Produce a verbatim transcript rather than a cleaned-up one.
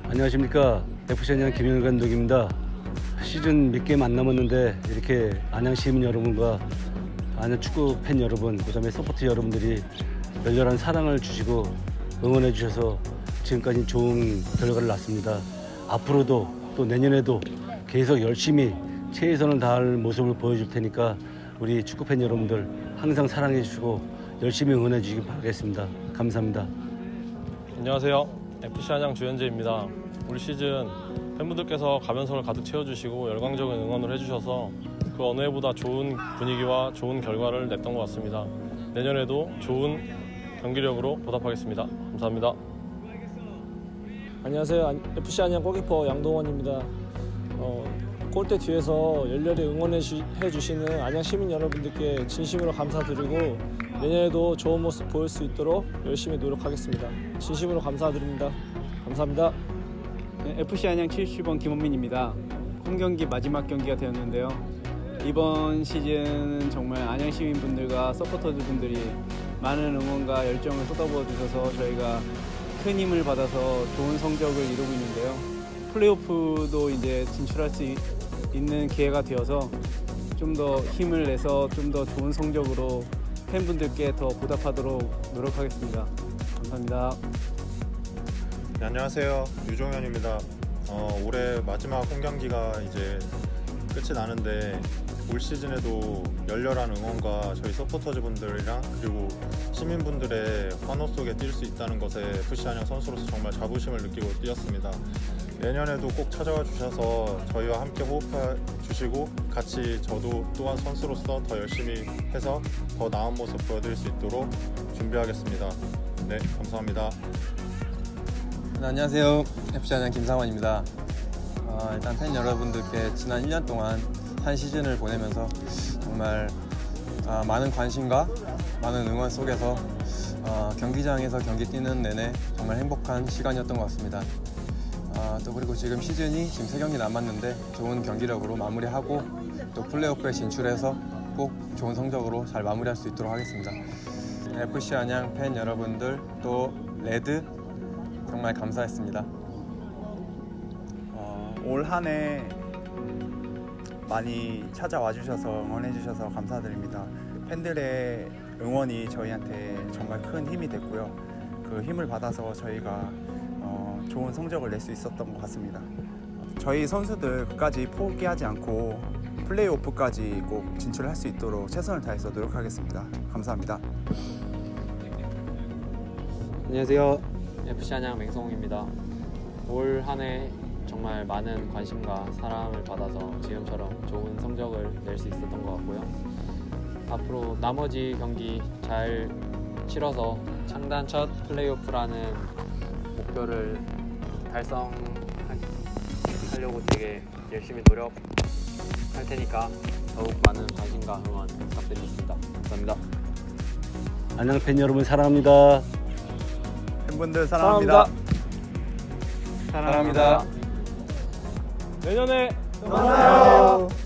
안녕하십니까. 에프씨 안양 김영일 감독입니다. 시즌 몇 게임 안 남았는데 이렇게 안양 시민 여러분과 안양 축구 팬 여러분, 그 다음에 서포트 여러분들이 열렬한 사랑을 주시고 응원해 주셔서 지금까지 좋은 결과를 낳습니다. 앞으로도 또 내년에도 계속 열심히 최선을 다할 모습을 보여줄 테니까 우리 축구 팬 여러분들 항상 사랑해 주시고 열심히 응원해 주시기 바라겠습니다. 감사합니다. 안녕하세요. 에프씨 안양 주현재입니다. 올 시즌 팬분들께서 가변석을 가득 채워주시고 열광적인 응원을 해주셔서 그 어느 해보다 좋은 분위기와 좋은 결과를 냈던 것 같습니다. 내년에도 좋은 경기력으로 보답하겠습니다. 감사합니다. 안녕하세요. 에프씨 안양 골키퍼 양동원입니다. 어, 골대 뒤에서 열렬히 응원해 주시는 안양 시민 여러분들께 진심으로 감사드리고 내년에도 좋은 모습 보일 수 있도록 열심히 노력하겠습니다. 진심으로 감사드립니다. 감사합니다. 네, 에프씨 안양 칠십칠 번 김원민입니다. 홈경기 마지막 경기가 되었는데요. 이번 시즌은 정말 안양 시민분들과 서포터즈분들이 많은 응원과 열정을 쏟아부어 주셔서 저희가 큰 힘을 받아서 좋은 성적을 이루고 있는데요. 플레이오프도 이제 진출할 수 있는 기회가 되어서 좀 더 힘을 내서 좀 더 좋은 성적으로 팬분들께 더 보답하도록 노력하겠습니다. 감사합니다. 네, 안녕하세요. 유종현입니다. 어, 올해 마지막 홈경기가 이제 끝이 나는데 올 시즌에도 열렬한 응원과 저희 서포터즈 분들이랑 그리고 시민분들의 환호 속에 뛸 수 있다는 것에 에프씨 안양 선수로서 정말 자부심을 느끼고 뛰었습니다. 내년에도 꼭 찾아와 주셔서 저희와 함께 호흡해 주시고 같이 저도 또한 선수로서 더 열심히 해서 더 나은 모습 보여드릴 수 있도록 준비하겠습니다. 네, 감사합니다. 네, 안녕하세요. 에프씨 안양 김상원입니다. 어, 일단 팬 여러분들께 지난 일 년 동안 한 시즌을 보내면서 정말 어, 많은 관심과 많은 응원 속에서 어, 경기장에서 경기 뛰는 내내 정말 행복한 시간이었던 것 같습니다. 어, 또 그리고 지금 시즌이 지금 세 경기 남았는데 좋은 경기력으로 마무리하고 또 플레이오프에 진출해서 꼭 좋은 성적으로 잘 마무리할 수 있도록 하겠습니다. 에프씨 안양 팬 여러분들 또 레드 정말 감사했습니다. 어, 올 한 해 많이 찾아와 주셔서 응원해 주셔서 감사드립니다. 팬들의 응원이 저희한테 정말 큰 힘이 됐고요. 그 힘을 받아서 저희가 어, 좋은 성적을 낼 수 있었던 것 같습니다. 저희 선수들 끝까지 포기하지 않고 플레이오프까지 꼭 진출할 수 있도록 최선을 다해서 노력하겠습니다. 감사합니다. 안녕하세요. 에프씨 안양 맹성웅입니다. 올 한 해 정말 많은 관심과 사랑을 받아서 지금처럼 좋은 성적을 낼 수 있었던 것 같고요. 앞으로 나머지 경기 잘 치러서 창단 첫 플레이오프라는 목표를 달성하려고 되게 열심히 노력할 테니까 더욱 많은 관심과 응원 부탁드리겠습니다. 감사합니다. 안양 팬 여러분 사랑합니다. 팬분들 사랑합니다. 사랑합니다. 사랑합니다. 내년에 만나요.